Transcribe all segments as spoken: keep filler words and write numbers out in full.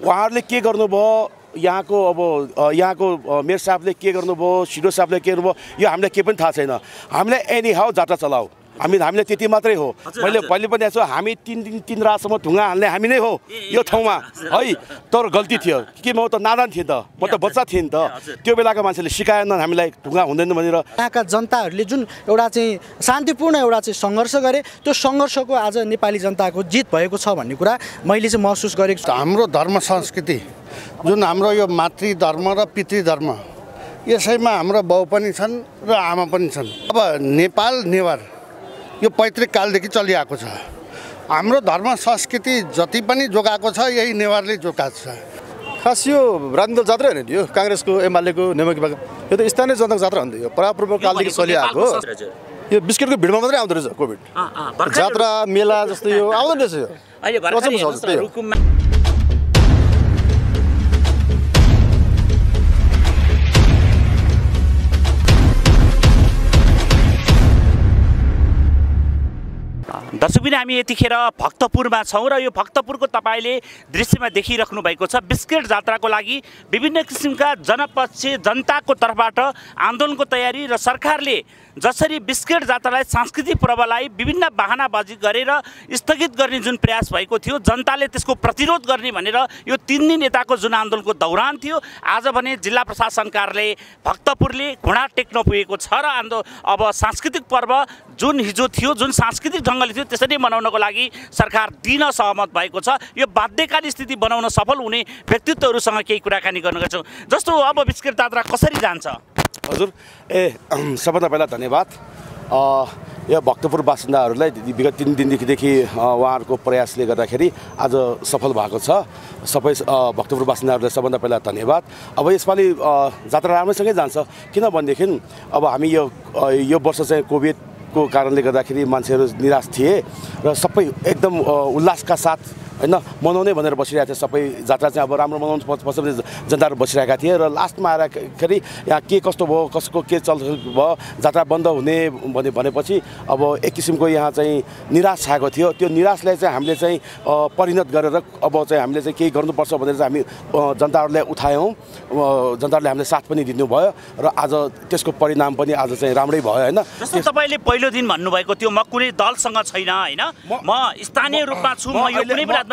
उहाँहरूले के गर्नुभयो यहाँको अब यहाँको मेयर साहबले के गर्नुभयो सिडो साहबले के गर्नुभयो यो हामीलाई केही पनि थाहा छैन हामीले एनी हाउ जात्रा चलाऊ हामी हामीले त्यति मात्रै हो मैले पहिले पनि यसो हामी तीन दिन तीन रातसम्म ढुङ्गा हाल्ने हामी नै हो यो ठाउँमा है तर गल्ती थियो कि म त नादान थिएँ त म त बच्चा थिएँ नि त त्यो बेलाको मान्छेले सिकाएनन् हामीलाई ढुङ्गा हुँदैन भनेर यहाँका जनताहरूले जुन एउटा चाहिँ शान्तिपूर्ण एउटा चाहिँ सङ्घर्ष गरे त्यो सङ्घर्षको आज नेपाली जनताको जित भएको छ भन्ने कुरा मैले चाहिँ महसुस गरेको छु। हाम्रो धर्म संस्कृति जुन हाम्रो यो मातृ धर्म र पितृ धर्म यसैमा हाम्रो बाउ पनि छन् र आमा पनि छन्। अब नेपाल नेवार यो पैतृक कालदेखि चलिआएको छ। हाम्रो धर्म संस्कृति जति पनि जोगाएको छ यही नेवारले जोगाएको छ। खास यो राजनीतिक जात्रा होइन यो काङ्ग्रेसको एमालेको नेमाको यो त स्थानीय जनताको जात्रा हो नि त यो परापूर्व कालदेखि चलिआएको यो बिस्किटको भिडमा मात्रै आउँदो रहेछ कोभिड जात्रा मेला जस्तो यो आउँदैन रहेछ यो। दर्शकबिन हामी यतिखेर भक्तपुरमा छौँ र यो भक्तपुरको तपाईँले दृश्यमा देखिराख्नु भएको छ बिस्किट जात्राको लागि विभिन्न किसिमका जनपक्षी जनताको तर्फबाट आन्दोलनको तयारी र सरकारले जसरी बिस्किट जात्रालाई सांस्कृतिक पर्वलाई विभिन्न बहानाबाजी गरेर स्थगित गर्ने जुन प्रयास भएको थियो जनताले त्यसको प्रतिरोध गर्ने भनेर यो तीन दिन यताको जुन आन्दोलनको दौरान थियो आज भने जिल्ला प्रशासन कार्यालय भक्तपुरले घुँडा टेक्न पुगेको छ र आन्दो अब सांस्कृतिक पर्व जुन हिजो थियो जुन सांस्कृतिक ढङ्गले थियो त्यसरी मनाउनको लागि सरकार दिन सहमत भएको छ। यो बाध्यकारी स्थिति बनाउन सफल हुने व्यक्तित्वहरूसँग केही कुराकानी गर्न गर्छौँ। जस्तो अब बिस्किट जात्रा कसरी जान्छ? हजुर ए सबभन्दा पहिला धन्यवाद यो भक्तपुर बासिन्दाहरूलाई विगत तीन दिनदेखि उहाँहरूको प्रयासले गर्दाखेरि आज सफल भएको छ। सबै भक्तपुर बासिन्दाहरूलाई सबभन्दा पहिला धन्यवाद। अब यसपालि जात्रा राम्रैसँगै जान्छ किनभनेदेखि अब हामी यो यो वर्ष चाहिँ कोभिडको कारणले गर्दाखेरि मान्छेहरू निराश थिए र सबै एकदम उल्लासका साथ होइन मनाउने भनेर बसिरहेको थियो। सबै जात्रा चाहिँ अब राम्रो मनाउनु पर्छ भने जनताहरू बसिरहेका थिए र लास्टमा आएरखेरि यहाँ के कस्तो भयो कसको के चल भयो जात्रा बन्द हुने भने भनेपछि अब एक किसिमको यहाँ चाहिँ निराश छाएको थियो। त्यो निराशलाई चाहिँ हामीले चाहिँ परिणत गरेर अब चाहिँ हामीले चाहिँ केही गर्नुपर्छ भनेर चाहिँ हामी जनताहरूलाई उठायौँ। जनताहरूले हामीले साथ पनि दिनुभयो र आज त्यसको परिणाम पनि आज चाहिँ राम्रै भयो होइन। जस्तो तपाईँले पहिलो दिन भन्नुभएको थियो म कुनै दलसँग छैन होइन म स्थानीय रूपमा छु म यो कुनै म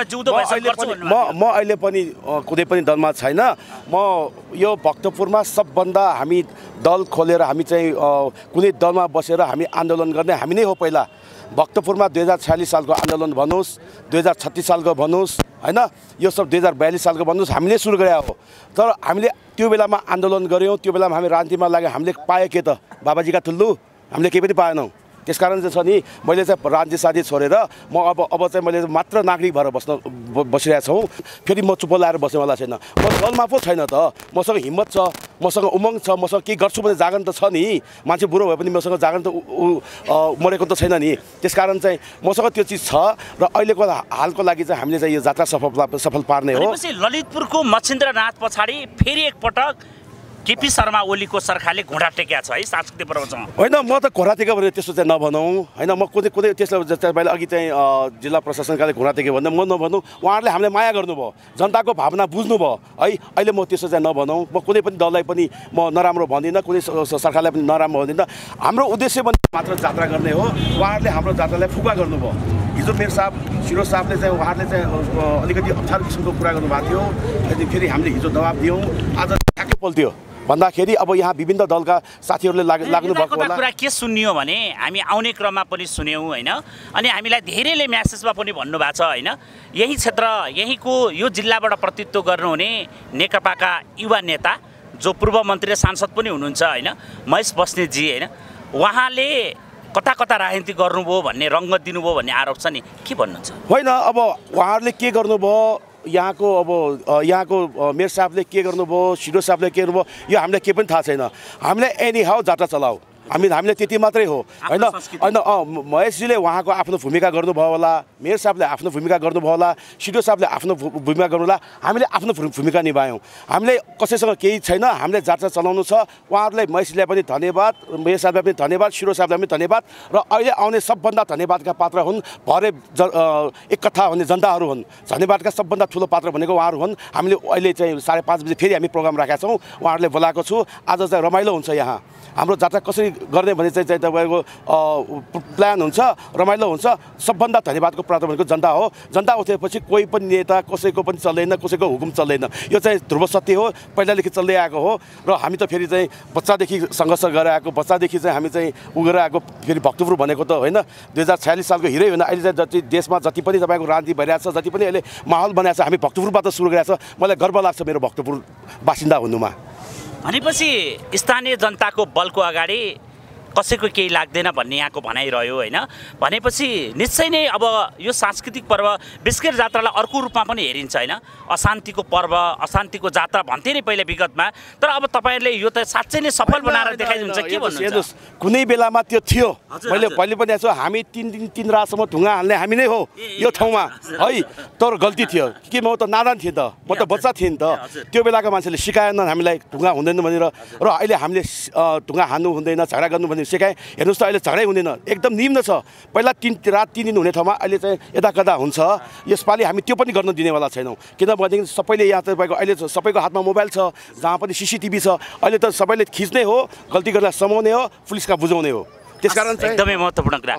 म अहिले पनि कुनै पनि दलमा छैन। म यो भक्तपुरमा सबभन्दा हामी दल खोलेर हामी चाहिँ कुनै दलमा बसेर हामी आन्दोलन गर्ने हामी नै हो। पहिला भक्तपुरमा दुई हजार छयालिस सालको आन्दोलन भन्नुहोस् दुई हजार छत्तिस सालको भन्नुहोस् होइन यो सब दुई हजार बयालिस सालको भन्नुहोस् हामीले सुरु गरे हो। तर हामीले त्यो बेलामा आन्दोलन गऱ्यौँ त्यो बेलामा हामी राजनीतिमा लाग्यो हामीले पायो के त बाबाजीका ठुल्लु हामीले केही पनि पाएनौँ। त्यसकारण चाहिँ छ नि मैले चाहिँ राजनीति साथी छोडेर म अब अब चाहिँ मैले मात्र नागरिक भएर बस्न बसिरहेको छौँ। फेरि म चुप्पो लाएर बस्नेवाला छैन। म दलमा पो छैन त मसँग हिम्मत छ मसँग उमङ्ग छ मसँग केही गर्छु भने जागरण त छ नि। मान्छे बुढो भए पनि मसँग जागरण त मरेको त छैन नि। त्यसकारण चाहिँ मसँग त्यो चिज छ र अहिलेको हालको लागि चाहिँ हामीले चाहिँ यो जात्रा सफल सफल पार्ने हो। ललितपुरको मच्छिन्द्रनाथ पछाडि फेरि एकपटक केपी शर्मा ओलीको सरकारले घुँडा टेकेको छ है सांस्कृतिक पर्वसँग होइन। म त घुँडा टेक्यो भने त्यस्तो चाहिँ नभनौँ होइन। म कुनै कुनै त्यसलाई तपाईँले अघि चाहिँ जिल्ला प्रशासनकाले घुँडा टेक्यो भन्दा म नभनौँ। उहाँहरूले हामीलाई माया गर्नुभयो जनताको भावना बुझ्नुभयो है। अहिले म त्यस्तो चाहिँ नभनौँ। म कुनै पनि दललाई पनि म नराम्रो भन्दिनँ कुनै सरकारलाई पनि नराम्रो भन्दिनँ। हाम्रो उद्देश्य पनि मात्र जात्रा गर्ने हो। उहाँहरूले हाम्रो जात्रालाई फुगा गर्नुभयो। हिजो मेरो साहब सिरो साहबले चाहिँ उहाँहरूले चाहिँ अलिकति अप्ठ्यारो किसिमको कुरा गर्नुभएको थियो। त्यहाँदेखि फेरि हामीले हिजो जवाब दियौँ। आज ठ्याक्कै पल्थ्यो भन्दाखेरि अब यहाँ विभिन्न दलका साथीहरूले लाग्नु भएको होला। कुरा के सुनियो भने हामी आउने क्रममा पनि सुन्यौँ होइन। अनि हामीलाई धेरैले म्यासेजमा पनि भन्नुभएको छ होइन यही क्षेत्र यहीँको यो जिल्लाबाट प्रतिनिधित्व गर्नुहुने नेकपाका युवा नेता जो पूर्व मन्त्री र सांसद पनि हुनुहुन्छ होइन महेश बस्नेतजी होइन उहाँले कता कता राजनीति गर्नुभयो भन्ने रङ्गत दिनुभयो भन्ने आरोप छ नि के भन्नुहुन्छ? होइन अब उहाँहरूले के गर्नुभयो यहाँको अब यहाँको मेयर साहबले के गर्नुभयो सिडो साहबले के गर्नुभयो यो हामीलाई केही पनि थाहा छैन। हामीले एनी हाउ जात्रा चलाऊ हामी हामीले त्यति मात्रै हो होइन। होइन महेशजीले उहाँको आफ्नो भूमिका गर्नुभयो होला मेयर साहबले आफ्नो भूमिका गर्नुभयो होला, सिडिओ साहबले आफ्नो भूमिका गर्नु होला, हामीले आफ्नो भूमिका निभायौँ। हामीले कसैसँग केही छैन, हामीले जात्रा चलाउनु छ। उहाँहरूलाई महिसीलाई पनि धन्यवाद, मेयर साहबलाई पनि धन्यवाद, सिडिओ साहबलाई पनि धन्यवाद र अहिले आउने सबभन्दा धन्यवादका पात्र हुन् भरे ज एक कथा हुने जनताहरू हुन्। धन्यवादका सबभन्दा ठुलो पात्र भनेको उहाँहरू हुन्। हामीले अहिले चाहिँ साढे पाँच बजी फेरि हामी प्रोग्राम राखेका छौँ, उहाँहरूले बोलाएको छु। आज चाहिँ रमाइलो हुन्छ यहाँ। हाम्रो जात्रा कसरी गर्ने भने चाहिँ चाहिँ तपाईँको प्लान हुन्छ, रमाइलो हुन्छ। सबभन्दा धन्यवादको पात्र भनेको जनता हो। जनता उठेपछि कोही पनि नेता कसैको पनि चल्दैन, कसैको हुकुम चल्दैन। यो चाहिँ ध्रुव सत्य हो, पहिलादेखि चल्दै आएको हो। र हामी त फेरि चाहिँ बच्चादेखि सङ्घर्ष गरेर आएको, बच्चादेखि चाहिँ हामी चाहिँ उ गरेर आएको। फेरि भक्तपुर भनेको त होइन दुई हजार छयालिस सालको हिरै होइन। अहिले चाहिँ जति देशमा जति पनि तपाईँको राजनीति भइरहेको छ, जति पनि अहिले माहौल बनाएको छ, हामी भक्तपुरबाट सुरु गरेको छ। मलाई गर्व लाग्छ मेरो भक्तपुर बासिन्दा हुनुमा। भनेपछि स्थानीय जनताको बलको अगाडि कसैको केही लाग्दैन भन्ने यहाँको भनाइरह्यो होइन। भनेपछि निश्चय नै अब यो सांस्कृतिक पर्व बिस्केट जात्रालाई अर्को रूपमा पनि हेरिन्छ होइन। अशान्तिको पर्व, अशान्तिको जात्रा भन्थे नै पहिला विगतमा, तर अब तपाईँहरूले यो त साँच्चै नै सफल बनाएर देखाइदिनुहुन्छ। के भन्नुहुन्छ? कुनै बेलामा त्यो थियो, मैले पहिले पनि आएको हामी तिन दिन तिन रातसम्म ढुङ्गा हाल्ने हामी नै हो यो ठाउँमा है। तर गल्ती थियो कि म त नादान थिएँ त, म त बच्चा थिएँ नि त। त्यो बेलाको मान्छेले सिकाएनन् हामीलाई ढुङ्गा हुँदैन भनेर। र अहिले हामीले ढुङ्गा हान्नु हुँदैन, झगडा गर्नु भनेर सिकाएँ। हेर्नुहोस् त अहिले झगडै हुँदैन, एकदम निम्न छ। पहिला तिन रात तिन दिन हुने ठाउँमा अहिले चाहिँ यता कता हुन्छ। यसपालि हामी त्यो पनि गर्न दिनेवाला छैनौँ। किनभनेदेखि सबैले यहाँ तपाईँको अहिले सबैको हातमा मोबाइल छ, जहाँ पनि सिसिटिभी छ। अहिले त सबैले खिच्ने हो, गल्ती गर्दा समाउने हो, पुलिसका बुझाउने हो। त्यसकारण एकदमै महत्त्वपूर्ण कुरा।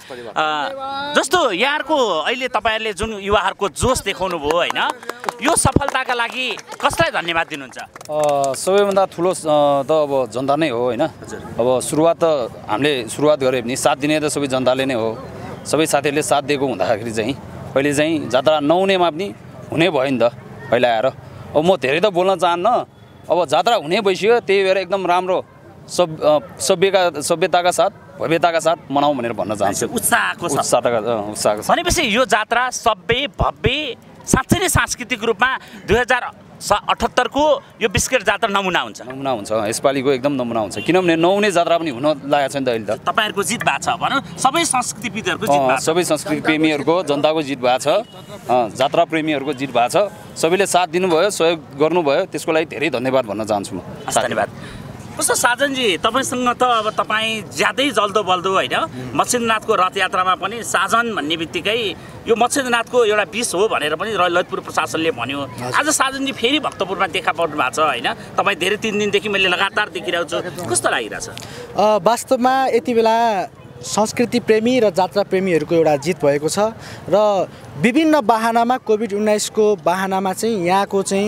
जस्तो यहाँहरूको अहिले तपाईँहरूले जुन युवाहरूको जोस देखाउनु भयो होइन, यो सफलताका लागि कसलाई धन्यवाद दिनुहुन्छ? सबैभन्दा ठुलो त अब जनता नै हो होइन। अब सुरुवात त हामीले सुरुवात गऱ्यो भने साथ दिने त सबै जनताले नै हो। सबै साथीहरूले साथ दिएको हुँदाखेरि चाहिँ पहिले चाहिँ जात्रा नहुनेमा पनि हुने भयो नि त पहिला आएर। अब म धेरै त बोल्न चाहन्न। अब जात्रा हुने भइसक्यो, त्यही भएर एकदम राम्रो सब सभ्यका सभ्यताका साथ भव्यताका साथ मनाउँ भनेर भन्न चाहन्छु। उत्साहको उत्साहका उत्साहको भनेपछि यो जात्रा सभ्य भव्य साँच्चै नै सांस्कृतिक रूपमा दुई हजार अठहत्तरको यो बिस्केट जात्रा नमुना हुन्छ। नमुना हुन्छ, यसपालिको एकदम नमुना हुन्छ। किनभने नहुने जात्रा पनि हुन लागेको छ नि त अहिले त। तपाईँहरूको जित भएको छ भनौँ, सबै संस्कृतिविदहरूको जित भएको छ, सबै संस्कृति प्रेमीहरूको जनताको जित भएको छ, जात्रा प्रेमीहरूको जित भएको छ। सबैले साथ दिनुभयो, सहयोग गर्नुभयो, त्यसको लागि धेरै धन्यवाद भन्न चाहन्छु म। धन्यवाद। कस्तो साजनजी, तपाईँसँग त अब तपाईँ ज्यादै जल्दो बल्दो होइन। मत्स्यनाथको रथयात्रामा पनि साजन भन्ने बित्तिकै यो मत्स्यनाथको एउटा विष हो भनेर पनि ललितपुर प्रशासनले भन्यो। आज साजनजी फेरि भक्तपुरमा देखा पर्नु भएको छ होइन। तपाईँ धेरै तिन दिनदेखि मैले लगातार देखिरहेको छु, कस्तो लागिरहेछ? वास्तवमा यति बेला संस्कृति प्रेमी र जात्रा प्रेमीहरूको एउटा जित भएको छ। र विभिन्न बाहनामा कोभिड उन्नाइसको बाहनामा चाहिँ यहाँको चाहिँ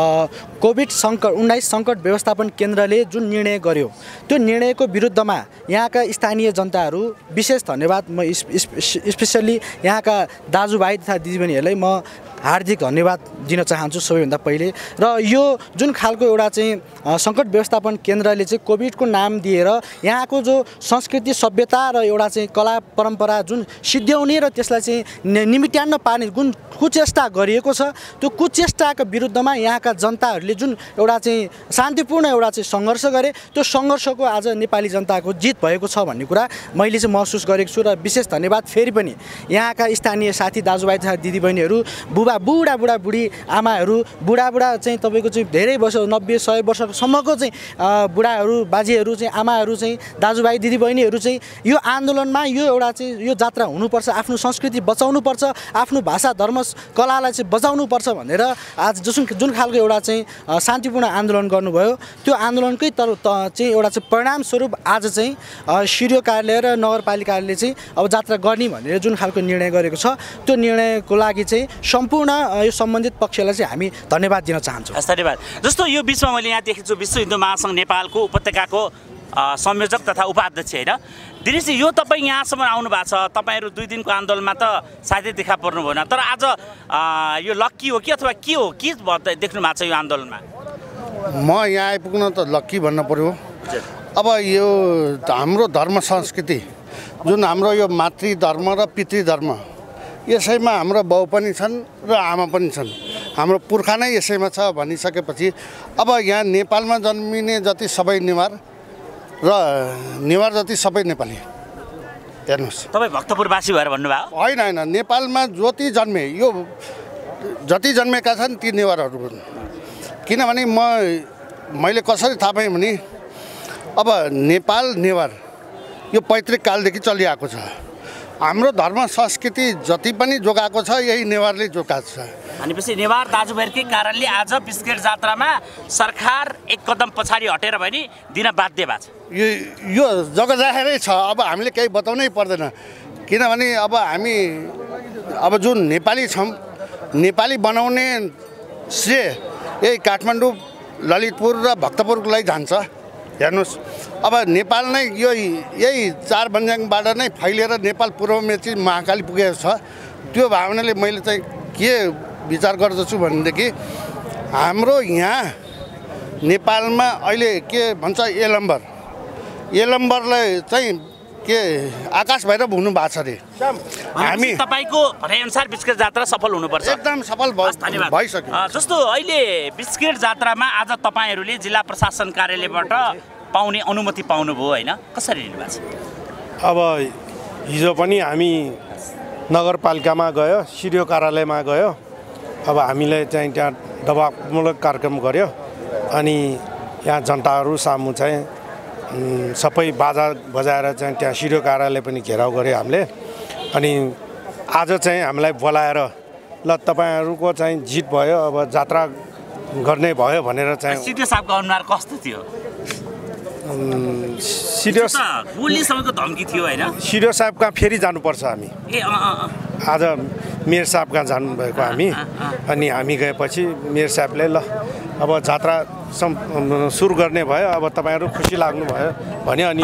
कोभिड सङ्कट उन्नाइस सङ्कट व्यवस्थापन केन्द्रले जुन निर्णय गर्यो, त्यो निर्णयको विरुद्धमा यहाँका स्थानीय जनताहरू विशेष धन्यवाद म स्पेसल्ली यहाँका दाजुभाइ तथा दिदीबहिनीहरूलाई म हार्दिक धन्यवाद दिन चाहन्छु सबैभन्दा पहिले। र यो जुन खालको एउटा चाहिँ सङ्कट व्यवस्थापन केन्द्रले चाहिँ कोभिडको नाम दिएर यहाँको जो संस्कृति सभ्यता र एउटा चाहिँ कला परम्परा जुन सिद्ध्याउने र त्यसलाई चाहिँ निमिट्यान्न पार्ने जुन कुचेष्टा गरिएको छ, त्यो कुचेष्टाको विरुद्धमा यहाँका जनताहरूले जुन एउटा चाहिँ शान्तिपूर्ण एउटा चाहिँ सङ्घर्ष गरे, त्यो सङ्घर्षको आज नेपाली जनताको जित भएको छ भन्ने कुरा मैले चाहिँ महसुस गरेको छु। र विशेष धन्यवाद फेरि पनि यहाँका स्थानीय साथी दाजुभाइ तथा दिदीबहिनीहरू, बुबा बुढा बुढा बुढी आमाहरू, बुढाबुढा चाहिँ तपाईँको चाहिँ धेरै वर्ष नब्बे सय वर्षसम्मको चाहिँ बुढाहरू बाजेहरू चाहिँ आमाहरू चाहिँ दाजुभाइ दिदीबहिनीहरू चाहिँ यो आन्दोलनमा यो एउटा चाहिँ यो जात्रा हुनुपर्छ, आफ्नो संस्कृति बचाउनुपर्छ, आफ्नो भाषा धर्म कलालाई चाहिँ बचाउनुपर्छ भनेर आज जुन जुन खालको एउटा चाहिँ शान्तिपूर्ण आन्दोलन गर्नुभयो, त्यो आन्दोलनकै तर चाहिँ एउटा चाहिँ परिणामस्वरूप आज चाहिँ सिडिओ कार्यालय र नगरपालिकाले चाहिँ अब जात्रा गर्ने भनेर जुन खालको निर्णय गरेको छ, त्यो निर्णयको लागि चाहिँ सम्पूर्ण यो सम्बन्धित पक्षलाई चाहिँ हामी धन्यवाद दिन चाहन्छौँ। धन्यवाद। जस्तो यो बिचमा मैले यहाँ देखेको छु विश्व हिन्दू महासङ्घ नेपालको उपत्यकाको संयोजक तथा उपाध्यक्ष होइन दिनेशजी, यो तपाईँ यहाँसम्म आउनु भएको छ। तपाईँहरू दुई दिनको आन्दोलनमा त सायदै देखा पर्नु भएन, तर आज यो लक्की हो कि अथवा के हो, के देख्नु भएको छ यो आन्दोलनमा? म यहाँ आइपुग्न त लक्की भन्नु पर्यो। अब यो हाम्रो धर्म संस्कृति जुन हाम्रो यो मातृ धर्म र पितृ धर्म, यसैमा हाम्रो बाउ पनि छन् र आमा पनि छन्, हाम्रो पुर्खा नै यसैमा छ भनिसकेपछि अब यहाँ नेपालमा जन्मिने जति सबै नेवार र नेवार जति सबै नेपाली, हेर्नुहोस् तपाईँ भक्तपुरवासी भएर भन्नुभयो होइन होइन नेपालमा जति जन्मे यो जति जन्मेका छन् ती नेवारहरू हुन् किनभने म मैले कसरी थाहा पाएँ भने अब नेपाल नेवार यो पैतृक कालदेखि चलिआएको छ हाम्रो धर्म संस्कृति जति पनि जोगाएको छ यही नेवारले जोगाएको छ भनेपछि नेवार दाजुभाइहरूकै कारणले आज बिस्केट जात्रामा सरकार एक कदम पछाडि हटेर पनि दिन बाध्य भएको छ यो यो जगजाहेरै छ अब हामीले केही बताउनै पर्दैन किनभने अब हामी अब जुन नेपाली छौँ नेपाली बनाउने श्रेय यही काठमाडौँ ललितपुर र भक्तपुरलाई जान्छ हेर्नुहोस् अब नेपाल नै यो यही चार बन्ज्याङबाट नै फैलिएर नेपाल पूर्व मेची महाकाली पुगेको छ त्यो भावनाले मैले चाहिँ के विचार गर्दछु भनेदेखि हाम्रो यहाँ नेपालमा अहिले के भन्छ एलम्बर एलम्बरलाई चाहिँ के आकाश भैरव हुनु भएको छ अरे हामी तपाईँको भनाइअनुसार बिस्केट जात्रा सफल हुनुपर्छ एकदम सफल भइसक्यो जस्तो अहिले बिस्केट जात्रामा आज तपाईँहरूले जिल्ला प्रशासन कार्यालयबाट पाउने अनुमति पाउनुभयो होइन कसरी लिनुभएको छ अब हिजो पनि हामी नगरपालिकामा गयो सिडिओ कार्यालयमा गयो अब हामीले चाहिँ त्यहाँ दबावमूलक कार्यक्रम गर्यो अनि यहाँ जनताहरू सामु चाहिँ सबै बाजा बजाएर चाहिँ त्यहाँ सिडिओ कार्यालय पनि घेराउ गऱ्यो हामीले अनि आज चाहिँ हामीलाई बोलाएर ल तपाईँहरूको चाहिँ जित भयो अब जात्रा गर्ने भयो भनेर चाहिँ सिडिओ साहबको अनुहार कस्तो थियो सिडिओ गोलीसम्मको धम्की थियो होइन सिडिओ साहब कहाँ फेरि जानुपर्छ हामी ए आज मेयर साहब कहाँ जानुभएको हामी अनि हामी गएपछि मेयर साहबले ल अब जात्रा सम सुरु गर्ने भयो अब तपाईँहरू खुसी लाग्नु भयो भने अनि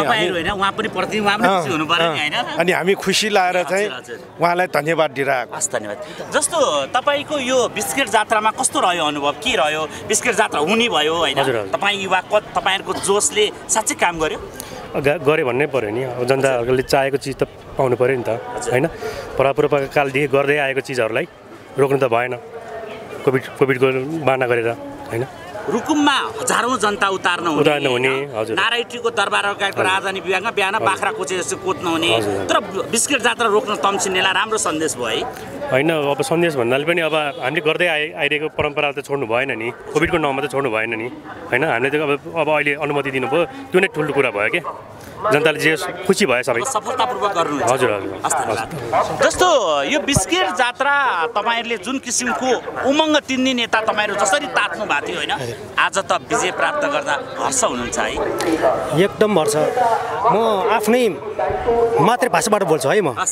अनि हामी खुसी लागेर चाहिँ उहाँलाई धन्यवाद दिइरहेको हस् धन्यवाद जस्तो तपाईँको यो बिस्केट जात्रामा कस्तो रह्यो अनुभव के रह्यो बिस्केट जात्रा हुने भयो होइन तपाईँ युवा तपाईँहरूको जोसले साँच्चै काम गर्यो गऱ्यो भन्नै पऱ्यो नि अब जनताहरूले चाहेको चिज त पाउनु पऱ्यो नि त होइन परापूर्वका कालदेखि गर्दै आएको चिजहरूलाई रोक्नु त भएन कोभिड कोभिडको बाना गरेर होइन रुकुममा हजारौँ जनता उतार्न उतार्न हुने हजुर नारायणीको दरबार गाईको राजधानी विभागमा बिहान बाख्रा कोचे जस्तो कोत्न हुने तर बिस्केट जात्रा रोक्न तम्सिनेलाई राम्रो सन्देश भयो है होइन अब सन्देश भन्नाले पनि अब हामीले गर्दै आइ आइरहेको परम्परा त छोड्नु भएन नि कोभिडको नाउँमा त छोड्नु भएन नि होइन हामीले त अब अब अहिले अनुमति दिनुभयो त्यो नै ठुलो कुरा भयो क्या जनताले जे खुसी भयो सबै सफलतापूर्वक गर्नु हजुर हजुर जस्तो यो बिस्केट जात्रा तपाईँहरूले जुन किसिमको उमङ्ग तिन दिन यता तपाईँहरू जसरी तात्नु भएको थियो होइन आज त विजय प्राप्त गर्दा हर्ष हुनुहुन्छ है एकदम हर्ष म आफ्नै मातृभाषाबाट बोल्छु है म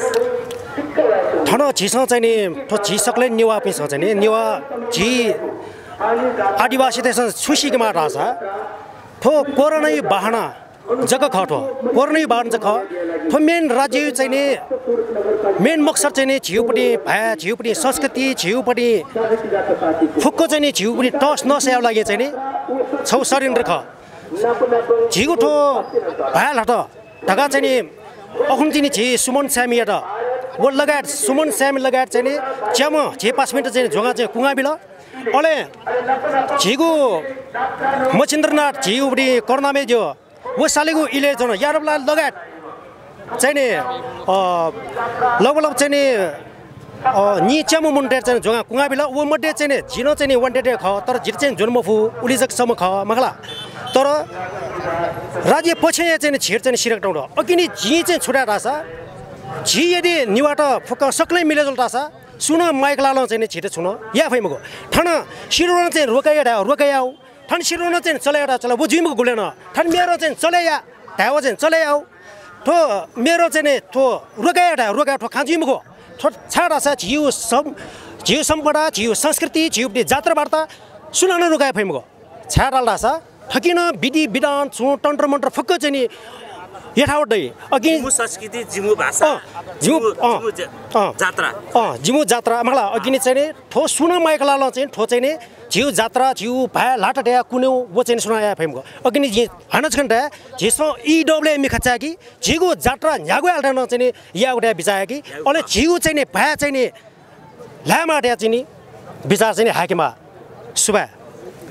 ठन झिसँग चाहिँ नि ठो झिसक्लै नेवा पिसँग चाहिँ नि नेवा झि आदिवासी त्यसमा सुसिकमा रहेछ ठो कोरोनै बाहना जग्गा खटो कोरोनै बाहना जग्गा ठो मेन राज्य चाहिँ नि मेन मकसद चाहिँ नि झिउपट्टि भाया झिउपट्टि संस्कृति झिउपट्टि फुक्को चाहिँ नि झिउपट्टि टस नस्याउ लागि चाहिँ नि छौ सरिन्द्र ख झिगु ठो भाया हट ढगा चाहिँ नि अखुन चाहिँ नि झि सुमन स्यामी हट वो लगायत सुमन स्यामी लगायत चाहिँ नि च्याम झे पाँच मिनट चाहिँ झोगा चाहिँ कुङ्गा बिल अले झिगु मचिन्द्रनाथ झिउपट्टि करुणामे जो वो सालेगु इले जन यारबला लगायत चाहिँ नि लगभग चाहिँ नि नि च्यामु मुन्टे चाहिँ झोगा कुङ्गा बिल वो मध्ये चाहिँ नि झिनो चाहिँ नि वान्टेड ख तर झिर चाहिँ जुनमफु उलिजकसम्म ख मखला तर राज्य पछि चाहिँ नि छिर चाहिँ सिरक टाउडो अघि नि झि चाहिँ छुटा रहेछ झि यदि निबाट फुक्क सक्लै मिलेजल रहेछ सुन माइक लालो चाहिँ नि छिटो छुन या फैमको ठन सिरोन चाहिँ रोकाया रोकाया ठन सिरोन चाहिँ चलाया चला वो जिमको गुलेन ठन मेरो चाहिँ चलाया ढावा चाहिँ चलाया ठो मेरो चाहिँ नि ठो रोकाया रोकाया ठो खाँजिमको ठो छाडा छ झिउ सम झिउ सम्पदा झिउ संस्कृति झिउ जात्रा वार्ता सुनाउन रोकाया फैमको छाडा रहेछ ठकिन विधि विधान छु तन्त्र मन्त्र फुक्क चाहिँ नि यथावतै अघि संस्कृति जिमु भाषा जिमु जात्रा अँ जिमु जात्रा मलाई अघि नै चाहिँ नि ठो सुन माइक लाल चाहिँ ठो चाहिँ नि झिउ जात्रा झिउ भाया लाटा ड्या कुन्यौ वो चाहिँ सुनाया फेमको अघि नै हानच घन्टा झिसो ई डब्ल्यू एम खचा कि झिगु जात्रा न्यागु हाल्दा चाहिँ नि या उडा बिचाया कि अले झिउ चाहिँ नि भाया चाहिँ नि लामा ड्या चाहिँ नि विचार चाहिँ नि हाकेमा सुबा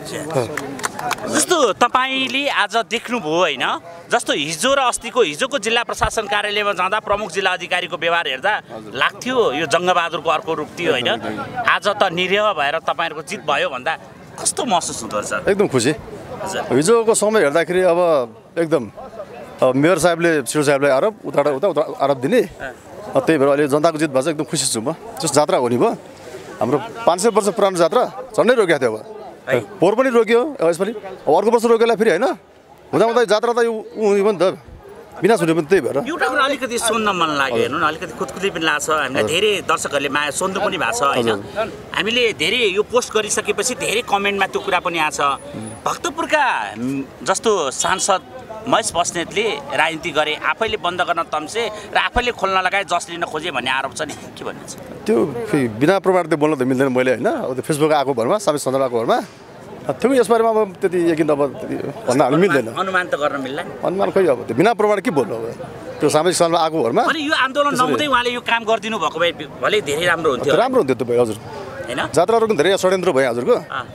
जस्तो तपाईँले आज देख्नुभयो होइन, जस्तो हिजो र अस्तिको हिजोको जिल्ला प्रशासन कार्यालयमा जाँदा प्रमुख जिल्ला अधिकारीको व्यवहार हेर्दा लाग्थ्यो यो जङ्गबहादुरको अर्को रूप थियो होइन। आज त निरीह भएर तपाईँहरूको जित भयो भन्दा कस्तो महसुस हुँदो रहेछ? एकदम खुसी। हिजोको समय हेर्दाखेरि अब एकदम अब मेयर साहबले सिडो साहबलाई आरोप उता उता उता आरोप दिने, त्यही भएर अहिले जनताको जित भएछ एकदम खुसी छु म। जस्तो जात्रा हुने भयो हाम्रो पाँच सय वर्ष पुरानो जात्रा झन्डै रोकेको थियो। अब पोहोर पनि रोक्यो, यसपालि अब अर्को वर्ष रोकेला फेरि होइन, हुँदा हुँदा जात्रा त यो हुने भयो नि त, विनाश हुने पनि। त्यही भएर एउटा कुरा अलिकति सोध्न मन लाग्यो हेर्नु न, अलिकति खुदखुदी पनि लाग्छ। हामीलाई धेरै दर्शकहरूले माया सोध्नु पनि भएको छ होइन। हामीले धेरै यो पोस्ट गरिसकेपछि धेरै कमेन्टमा त्यो कुरा पनि आएको छ। भक्तपुरका जस्तो सांसद महेश बस्नेतले राजनीति गरे, आफैले बन्द गर्न तम्से र आफैले खोल्न लगाए, जस लिन खोजे भन्ने आरोप छ नि, के भन्नुहुन्छ? त्यो बिना प्रमाण त बोल्न त मिल्दैन मैले होइन। अब त्यो फेसबुक आएको भरमा, सामाजिक सञ्जाल आएको भरमा त्यो यसबारेमा अब त्यति यकिन अब भन्न हाल्नु मिल्दैन। अनुमान त गर्न मिल्दैन। अनुमान खोइ अब त्यो बिना प्रमाण के बोल्नु अब, त्यो सामाजिक सञ्जालमा आएको भरमा। अनि यो आन्दोलन नहुँदै उहाँले यो काम गरिदिनु भएको भए भले धेरै राम्रो हुन्थ्यो। राम्रो हुन्थ्यो त भाइ हजुर होइन। जात्राहरू पनि धेरै षड्यन्त्र भयो हजुरको।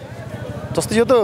जस्तो यो त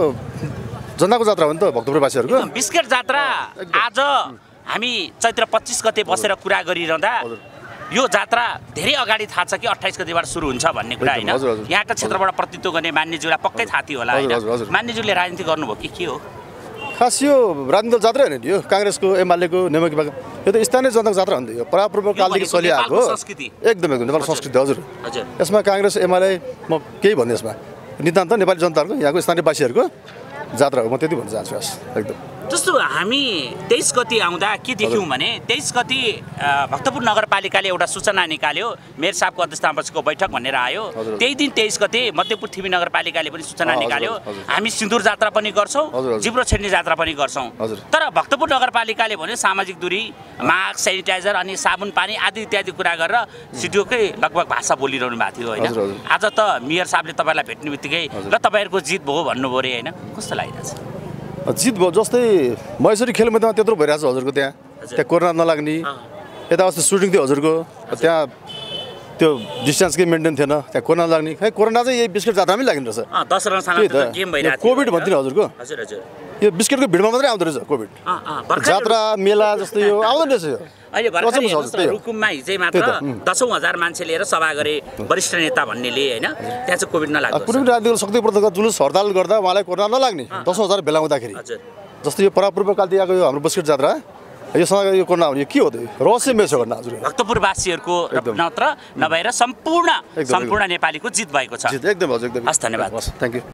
जनताको जात्रा हो नि त भक्तपुरवासीहरूको। बिस्केट जात्रा आज हामी चैत्र पच्चिस गते बसेर कुरा गरिरहँदा यो जात्रा धेरै अगाडि थाहा छ कि अट्ठाइस गतिबाट सुरु हुन्छ भन्ने कुरा होइन। यहाँका क्षेत्रबाट प्रतिनिधित्व गर्ने मान्यज्यूलाई पक्कै थाहा थियो होला होइन। मान्यज्यूले राजनीति गर्नुभयो कि के हो? खास यो राजनीति जात्रा होइन यो काङ्ग्रेसको एमालेको नेमकी भएको यो त स्थानीय जनताको जात्रा हो नि त। यो परापूर्व कालदेखि चलिआएको हो एकदम एकदम नेपालको संस्कृति हजुर। यसमा काङ्ग्रेस एमाले म केही भन्ने यसमा नितान्त नेपाली जनताहरूको यहाँको स्थानीयवासीहरूको जात्रा हो, म त्यति भन्न चाहन्छु एकदम। जस्तो हामी तेइस गति आउँदा के देख्यौँ भने तेइस गति भक्तपुर नगरपालिकाले एउटा सूचना निकाल्यो, मेयर साहबको अध्यक्षतामा बैठक भनेर आयो। त्यही दिन तेइस गते मध्यपुर थिमी नगरपालिकाले पनि सूचना निकाल्यो, हामी सिन्दुर जात्रा पनि गर्छौँ, जिब्रो छेड्ने जात्रा पनि गर्छौँ। तर भक्तपुर नगरपालिकाले भन्यो सामाजिक दूरी, मास्क, सेनिटाइजर अनि साबुन पानी आदि इत्यादि कुरा गरेर सिडिओकै लगभग भाषा बोलिरहनु भएको थियो होइन। आज त मेयर साहबले तपाईँलाई भेट्ने बित्तिकै ल तपाईँहरूको जित भयो भन्नुभयो अरे होइन, कस्तो लागिरहेछ? जित भयो जस्तै महेश्वरी खेल मैदानमा त्यत्रो भइरहेको छ हजुरको। त्यहाँ त्यहाँ कोरोना नलाग्ने, यता अस्ति सुटिङ थियो हजुरको, त्यहाँ त्यो डिस्टेन्स केही मेन्टेन थिएन, त्यहाँ कोरोना लाग्ने। खै कोरोना चाहिँ यही बिस्किट जात्रामै लाग्ने रहेछ। कोभिड भन्थ्यो हजुरको, यो बिस्किटको भिडमा मात्रै आउँदो रहेछ कोभिड। जात्रा मेला जस्तो यो आउँदैन रहेछ। यो अहिले भर्खरै रुकुममा हिजै मात्र दसौँ हजार मान्छे लिएर सभा गरे वरिष्ठ नेता भन्नेले होइन, त्यहाँ चाहिँ कोभिड नलाग्यो। कुनै पनि राजनीतिक शक्ति प्रदर्शन जुलुस हडताल गर्दा उहाँलाई कोरोना नलाग्ने दसौँ हजार भेला हुँदाखेरि। जस्तो यो परापूर्व कालदेखि आएको यो हाम्रो बिस्किट जात्रा योसँग यो कोरोना आउने के हो त? रहस्यमय छ घटना हजुर। भक्तपुरवासीहरूको नत्र नभएर सम्पूर्ण सम्पूर्ण नेपालीको जित भएको छ। एकदम हजुर एकदम। हस् धन्यवाद। Thank you.